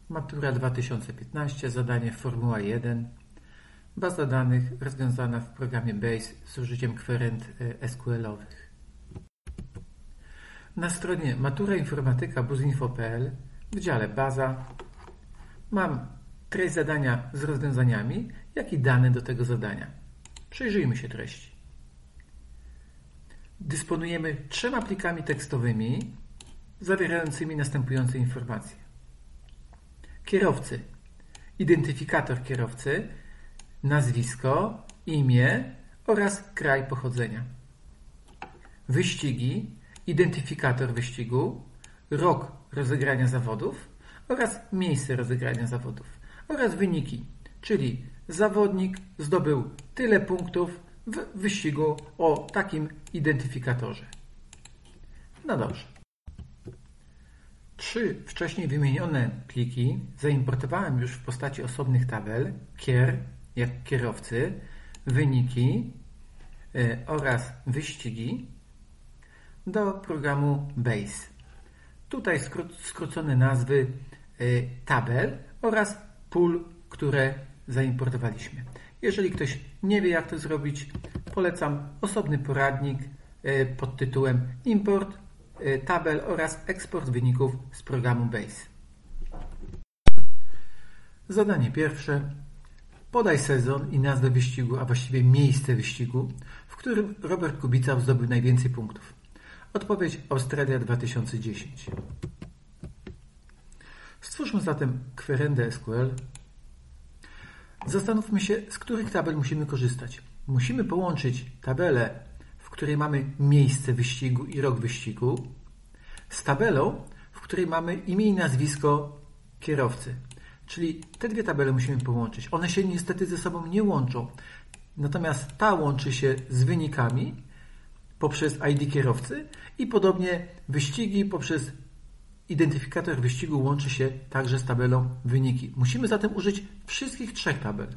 Matura 2015, zadanie Formuła 1. Baza danych rozwiązana w programie BASE z użyciem kwerend SQL-owych. Na stronie maturainformatyka.buzinfo.pl w dziale Baza mam treść zadania z rozwiązaniami, jak i dane do tego zadania. Przyjrzyjmy się treści. Dysponujemy 3 plikami tekstowymi zawierającymi następujące informacje. Kierowcy, identyfikator kierowcy, nazwisko, imię oraz kraj pochodzenia. Wyścigi, identyfikator wyścigu, rok rozegrania zawodów oraz miejsce rozegrania zawodów oraz wyniki, czyli zawodnik zdobył tyle punktów w wyścigu o takim identyfikatorze. No dobrze. 3 wcześniej wymienione pliki zaimportowałem już w postaci osobnych tabel kier, jak kierowcy, wyniki oraz wyścigi do programu BASE. Tutaj skrócone nazwy tabel oraz pól, które zaimportowaliśmy. Jeżeli ktoś nie wie, jak to zrobić, polecam osobny poradnik pod tytułem Import tabel oraz eksport wyników z programu BASE. Zadanie pierwsze. Podaj sezon i nazwę wyścigu, a właściwie miejsce wyścigu, w którym Robert Kubica zdobył najwięcej punktów. Odpowiedź Australia 2010. Stwórzmy zatem kwerendę SQL. Zastanówmy się, z których tabel musimy korzystać. Musimy połączyć tabelę, w której mamy miejsce wyścigu i rok wyścigu, z tabelą, w której mamy imię i nazwisko kierowcy. Czyli te 2 tabele musimy połączyć. One się niestety ze sobą nie łączą. Natomiast ta łączy się z wynikami poprzez ID kierowcy i podobnie wyścigi poprzez identyfikator wyścigu łączy się także z tabelą wyniki. Musimy zatem użyć wszystkich 3 tabel.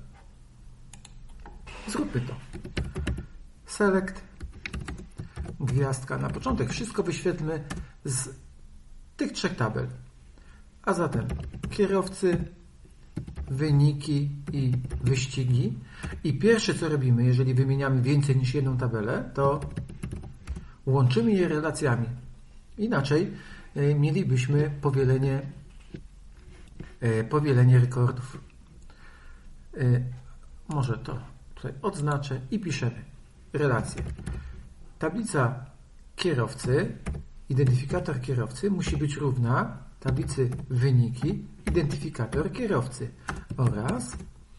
Zróbmy to. Select, gwiazdka. Na początek wszystko wyświetlmy z tych 3 tabel. A zatem kierowcy, wyniki i wyścigi. I pierwsze co robimy, jeżeli wymieniamy więcej niż jedną tabelę, to łączymy je relacjami. Inaczej mielibyśmy powielenie rekordów. Może to tutaj odznaczę i piszemy relacje. Tablica kierowcy, identyfikator kierowcy musi być równa tablicy wyniki, identyfikator kierowcy oraz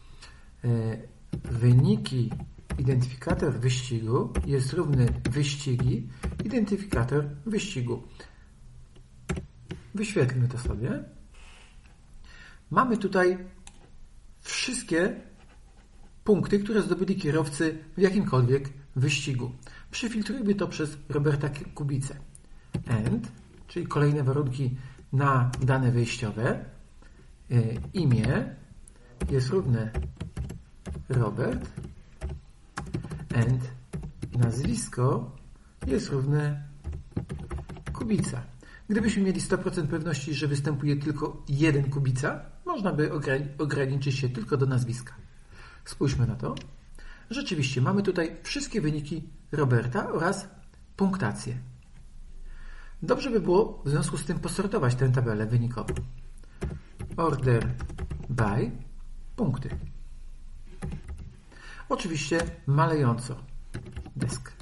wyniki, identyfikator wyścigu jest równy wyścigi, identyfikator wyścigu. Wyświetlmy to sobie. Mamy tutaj wszystkie punkty, które zdobyli kierowcy w jakimkolwiek wyścigu. Przyfiltrujmy to przez Roberta Kubicę. And, czyli kolejne warunki na dane wejściowe. Imię jest równe Robert and nazwisko jest równe Kubica. Gdybyśmy mieli 100% pewności, że występuje tylko jeden Kubica, można by ograniczyć się tylko do nazwiska. Spójrzmy na to. Rzeczywiście mamy tutaj wszystkie wyniki Roberta oraz punktację. Dobrze by było w związku z tym posortować tę tabelę wynikową. Order by punkty. Oczywiście malejąco. Desk.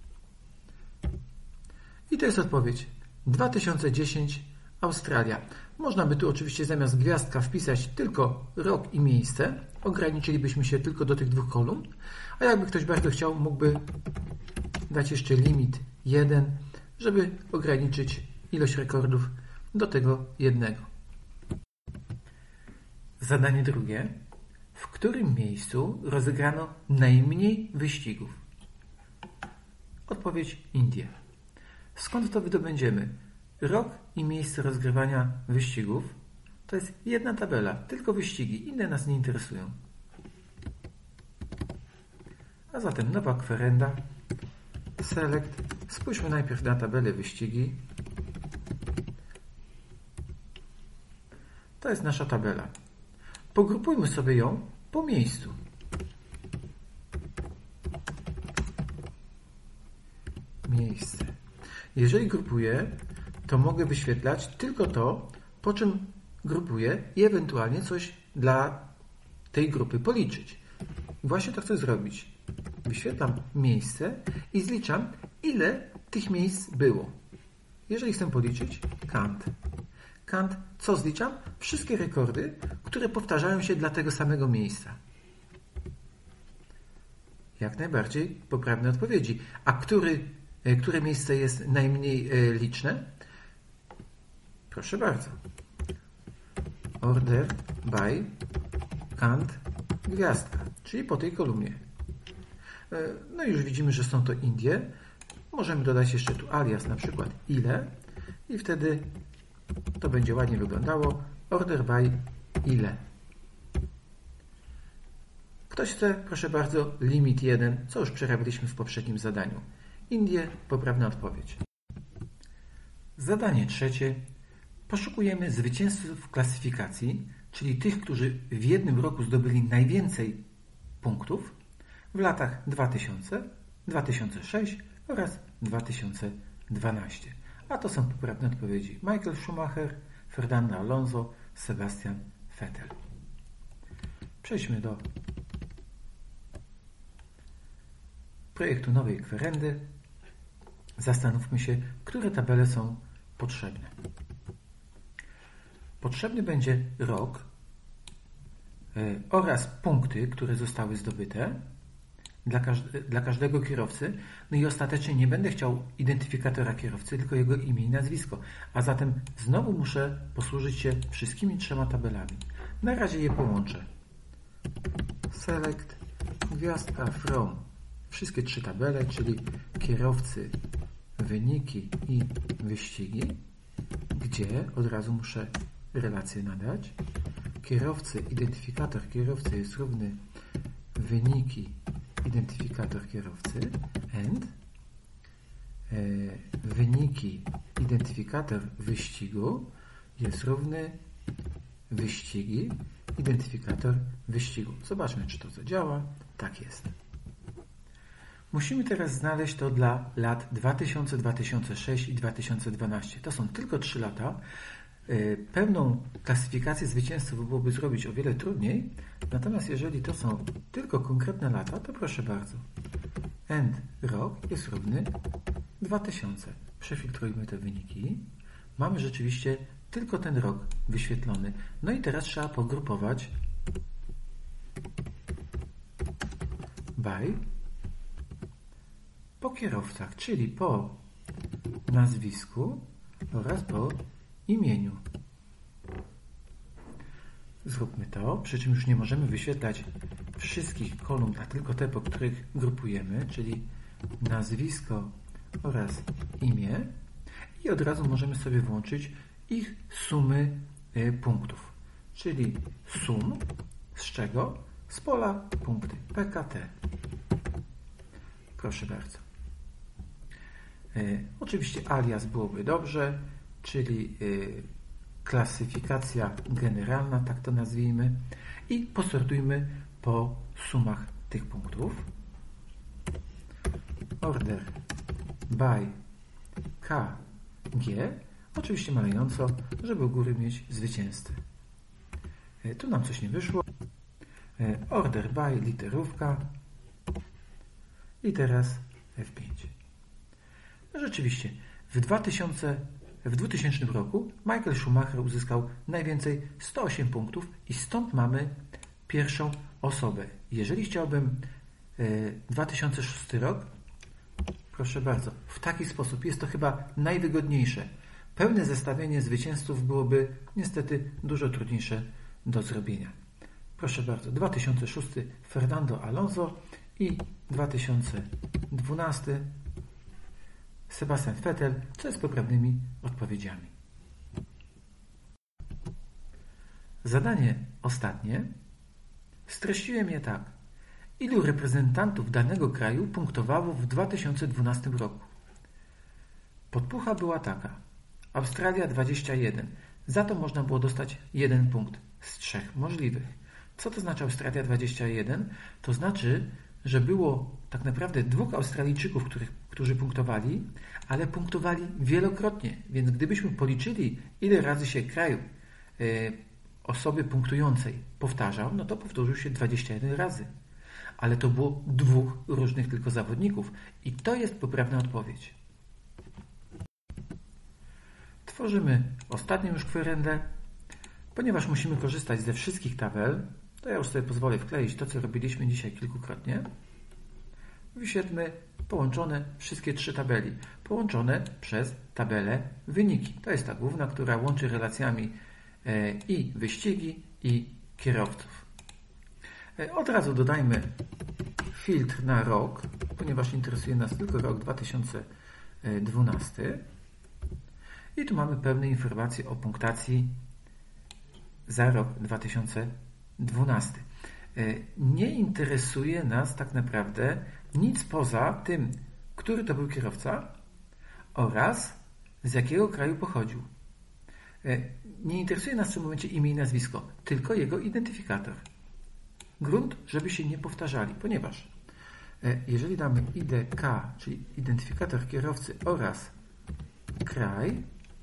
I to jest odpowiedź. 2010 Australia. Można by tu oczywiście zamiast gwiazdka wpisać tylko rok i miejsce. Ograniczylibyśmy się tylko do tych 2 kolumn. A jakby ktoś bardzo chciał, mógłby dać jeszcze limit 1, żeby ograniczyć ilość rekordów do tego jednego. Zadanie drugie. W którym miejscu rozegrano najmniej wyścigów? Odpowiedź Indie. Skąd to wydobędziemy? Rok i miejsce rozgrywania wyścigów to jest jedna tabela, tylko wyścigi, inne nas nie interesują. A zatem nowa kwerenda, select, spójrzmy najpierw na tabelę wyścigi. To jest nasza tabela. Pogrupujmy sobie ją po miejscu. Miejsce. Jeżeli grupuję, to mogę wyświetlać tylko to, po czym grupuję i ewentualnie coś dla tej grupy policzyć. Właśnie to chcę zrobić. Wyświetlam miejsce i zliczam, ile tych miejsc było. Jeżeli chcę policzyć, count. Count, co zliczam? Wszystkie rekordy, które powtarzają się dla tego samego miejsca. Jak najbardziej poprawne odpowiedzi. A które miejsce jest najmniej liczne? Proszę bardzo. Order by count gwiazdka, czyli po tej kolumnie. No i już widzimy, że są to Indie. Możemy dodać jeszcze tu alias, na przykład ile i wtedy to będzie ładnie wyglądało. Order by ile. Ktoś chce, proszę bardzo, limit 1, co już przerabialiśmy w poprzednim zadaniu. Indie, poprawna odpowiedź. Zadanie trzecie. Poszukujemy zwycięzców klasyfikacji, czyli tych, którzy w jednym roku zdobyli najwięcej punktów w latach 2000, 2006 oraz 2012. A to są poprawne odpowiedzi: Michael Schumacher, Fernando Alonso, Sebastian Vettel. Przejdźmy do projektu nowej kwerendy. Zastanówmy się, które tabele są potrzebne. Potrzebny będzie rok oraz punkty, które zostały zdobyte dla każdego kierowcy. No i ostatecznie nie będę chciał identyfikatora kierowcy, tylko jego imię i nazwisko. A zatem znowu muszę posłużyć się wszystkimi trzema tabelami. Na razie je połączę. Select, gwiazdka, from. Wszystkie trzy tabele, czyli kierowcy, wyniki i wyścigi, gdzie od razu muszę relację nadać. Kierowcy, identyfikator kierowcy jest równy wyniki, identyfikator kierowcy and wyniki, identyfikator wyścigu jest równy wyścigi, identyfikator wyścigu. Zobaczmy, czy to zadziała. Tak jest. Musimy teraz znaleźć to dla lat 2000, 2006 i 2012. To są tylko 3 lata. Pełną klasyfikację zwycięzców byłoby zrobić o wiele trudniej. Natomiast jeżeli to są tylko konkretne lata, to proszę bardzo. End rok jest równy 2000. Przefiltrujmy te wyniki. Mamy rzeczywiście tylko ten rok wyświetlony. No i teraz trzeba pogrupować by po kierowcach, czyli po nazwisku oraz po imieniu. Zróbmy to, przy czym już nie możemy wyświetlać wszystkich kolumn, a tylko te, po których grupujemy, czyli nazwisko oraz imię i od razu możemy sobie włączyć ich sumy punktów, czyli sum z czego? Z pola punkty PKT. Proszę bardzo. Oczywiście alias byłoby dobrze, czyli klasyfikacja generalna, tak to nazwijmy, i posortujmy po sumach tych punktów. Order by KG, oczywiście malejąco, żeby u góry mieć zwycięzcę. Tu nam coś nie wyszło. Order by literówka i teraz F5. No rzeczywiście, w 2000 roku Michael Schumacher uzyskał najwięcej 108 punktów i stąd mamy pierwszą osobę. Jeżeli chciałbym 2006 rok, proszę bardzo, w taki sposób jest to chyba najwygodniejsze. Pełne zestawienie zwycięzców byłoby niestety dużo trudniejsze do zrobienia. Proszę bardzo, 2006 Fernando Alonso i 2012 Sebastian Vettel, co jest poprawnymi odpowiedziami. Zadanie ostatnie. Streściłem je tak. Ilu reprezentantów danego kraju punktowało w 2012 roku? Podpucha była taka. Australia 21, Za to można było dostać 1 punkt z 3 możliwych. Co to znaczy Australia 21? To znaczy, że było tak naprawdę 2 Australijczyków, którzy punktowali, ale punktowali wielokrotnie. Więc gdybyśmy policzyli, ile razy się kraj osoby punktującej powtarzał, no to powtórzył się 21 razy. Ale to było 2 różnych tylko zawodników. I to jest poprawna odpowiedź. Tworzymy ostatnią już kwerendę. Ponieważ musimy korzystać ze wszystkich tabel, to ja już sobie pozwolę wkleić to, co robiliśmy dzisiaj kilkukrotnie. Wyświetlmy połączone wszystkie 3 tabeli, połączone przez tabelę wyniki. To jest ta główna, która łączy relacjami i wyścigi, i kierowców. Od razu dodajmy filtr na rok, ponieważ interesuje nas tylko rok 2012. I tu mamy pewne informacje o punktacji za rok 2012. Nie interesuje nas tak naprawdę nic poza tym, który to był kierowca oraz z jakiego kraju pochodził. Nie interesuje nas w tym momencie imię i nazwisko, tylko jego identyfikator. Grunt, żeby się nie powtarzali, ponieważ jeżeli damy IDK, czyli identyfikator kierowcy oraz kraj,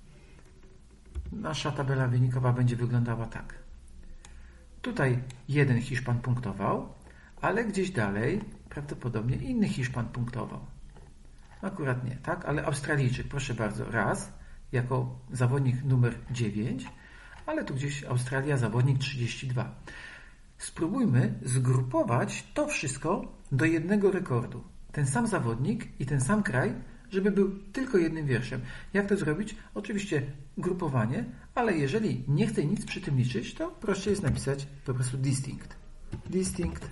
nasza tabela wynikowa będzie wyglądała tak. Tutaj jeden Hiszpan punktował, ale gdzieś dalej prawdopodobnie inny Hiszpan punktował. Akurat nie, tak? Ale Australijczyk, proszę bardzo, raz, jako zawodnik numer 9, ale tu gdzieś Australia, zawodnik 32. Spróbujmy zgrupować to wszystko do jednego rekordu. Ten sam zawodnik i ten sam kraj, żeby był tylko jednym wierszem. Jak to zrobić? Oczywiście grupowanie, ale jeżeli nie chcę nic przy tym liczyć, to prościej jest napisać po prostu distinct. Distinct.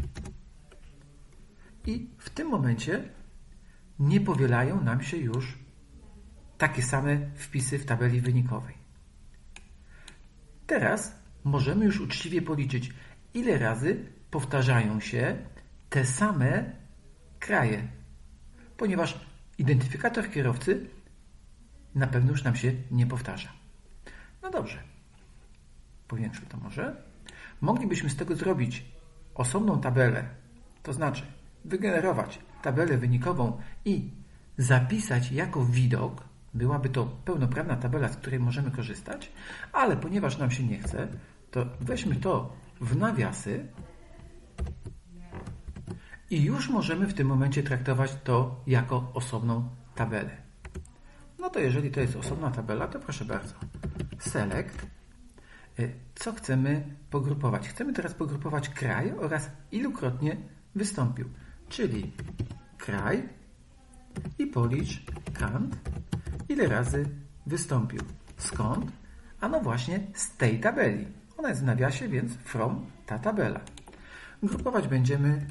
I w tym momencie nie powielają nam się już takie same wpisy w tabeli wynikowej. Teraz możemy już uczciwie policzyć, ile razy powtarzają się te same kraje, ponieważ identyfikator kierowcy na pewno już nam się nie powtarza. No dobrze, powiększmy to może. Moglibyśmy z tego zrobić osobną tabelę, to znaczy wygenerować tabelę wynikową i zapisać jako widok. Byłaby to pełnoprawna tabela, z której możemy korzystać, ale ponieważ nam się nie chce, to weźmy to w nawiasy i już możemy w tym momencie traktować to jako osobną tabelę. No to jeżeli to jest osobna tabela, to proszę bardzo. Select. Co chcemy pogrupować? Chcemy teraz pogrupować kraj oraz ilukrotnie wystąpił. Czyli kraj i policz count, ile razy wystąpił. Skąd? A no właśnie z tej tabeli. Ona jest w nawiasie, więc from ta tabela. Grupować będziemy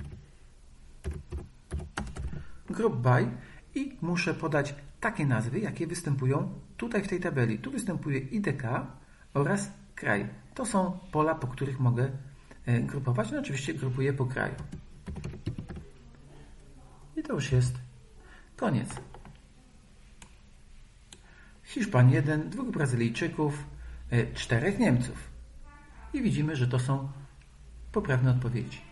group by i muszę podać takie nazwy, jakie występują tutaj w tej tabeli. Tu występuje IDK oraz kraj. To są pola, po których mogę grupować. No oczywiście grupuję po kraju. I to już jest koniec. Hiszpan 1, 2 Brazylijczyków, 4 Niemców. I widzimy, że to są poprawne odpowiedzi.